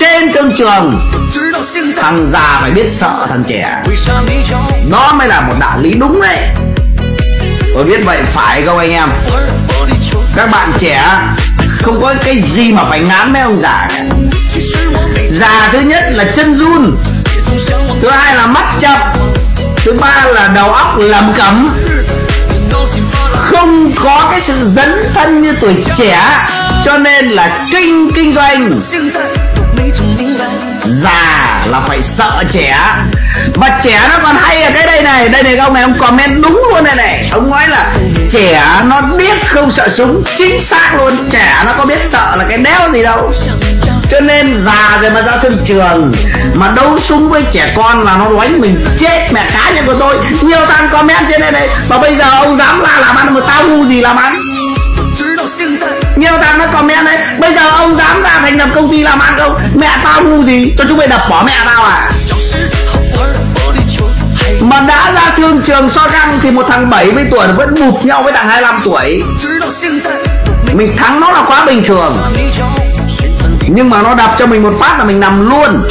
trên thương trường, thằng già phải biết sợ thằng trẻ. Đó mới là một đạo lý đúng đấy. Tôi biết vậy phải không anh em? Các bạn trẻ không có cái gì mà phải ngán mấy ông già. Già thứ nhất là chân run, thứ hai là mắt chập, thứ ba là đầu óc lẩm cẩm, không có cái sự dấn thân như tuổi trẻ. Cho nên là kinh doanh già là phải sợ trẻ. Và trẻ nó còn hay ở cái đây này. Đây này ông này, ông comment đúng luôn này này. Ông nói là trẻ nó biết không sợ súng. Chính xác luôn. Trẻ nó có biết sợ là cái đéo gì đâu. Cho nên già rồi mà ra thương trường mà đấu súng với trẻ con là nó đánh mình chết. Mẹ cá nhân của tôi, nhiều thằng comment trên đây này, mà bây giờ ông dám ra làm ăn, mà tao ngu gì làm ăn. Nhiều thằng nó comment đấy, bây giờ ông dám ra thành lập công ty làm ăn không? Mẹ tao ngu gì, cho chúng mày đập bỏ mẹ tao à? Mà đã ra thương trường so găng thì một thằng 70 tuổi vẫn bụp nhau với thằng 25 tuổi. Mình thắng nó là quá bình thường. Nhưng mà nó đập cho mình một phát là mình nằm luôn.